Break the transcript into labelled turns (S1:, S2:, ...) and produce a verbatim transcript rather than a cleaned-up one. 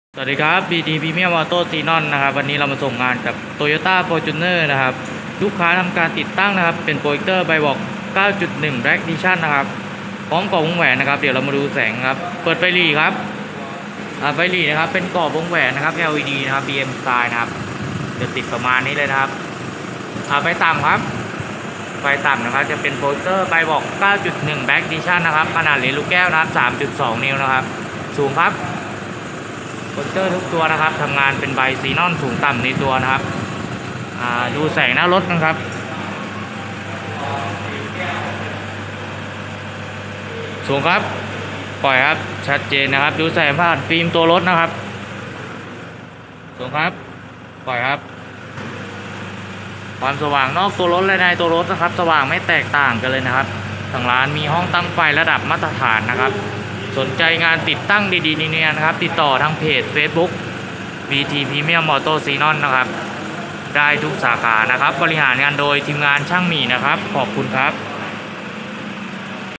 S1: สวัสดีครับ บี ที Premium Auto Xenon นะครับวันนี้เรามาส่งงานกับ Toyota Fortuner นะครับลูกค้าทำการติดตั้งนะครับเป็นโปรเจคเตอร์ไบวอล์ก เก้าจุดหนึ่ง Black Edition นะครับพร้อมกรอบวงแหวนนะครับเดี๋ยวเรามาดูแสงครับเปิดไฟหลีครับไฟหลีนะครับเป็นกรอบวงแหวนนะครับ แอล อี ดี นะครับ บี เอ็ม Style นะครับจะติดประมาณนี้เลยนะครับไฟต่ำครับไฟต่ำนะครับจะเป็นโปรเจคเตอร์ไบวอล์ก เก้าจุดหนึ่ง Black Edition นะครับขนาดเหรียญลูกแก้วนะครับ สามจุดสอง นิ้วนะครับสูงครับโปรเจคเตอร์ทุกตัวนะครับทำงานเป็นใบซีนอนสูงต่ำในตัวนะครับดูแสงหน้ารถนะครับสูงครับปล่อยครับชัดเจนนะครับดูแสงผ่านฟิล์มตัวรถนะครับสูงครับปล่อยครับความสว่างนอกตัวรถและในตัวรถนะครับสว่างไม่แตกต่างกันเลยนะครับทางร้านมีห้องตั้งไฟระดับมาตรฐานนะครับสนใจงานติดตั้งดีๆเนี่ยนะครับติดต่อทางเพจ Facebook บี ที Premium Auto Xenon นะครับได้ทุกสาขานะครับบริหารงานโดยทีมงานช่างหมีนะครับขอบคุณครับ